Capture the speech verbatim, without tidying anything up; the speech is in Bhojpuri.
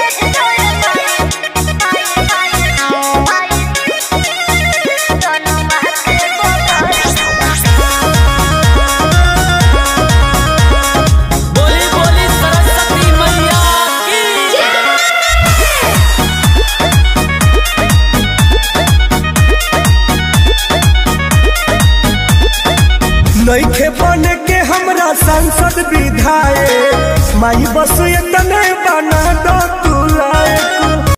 नइखे बने के हमरा सांसद विधायक माई बस इतने बना दो तू लायक।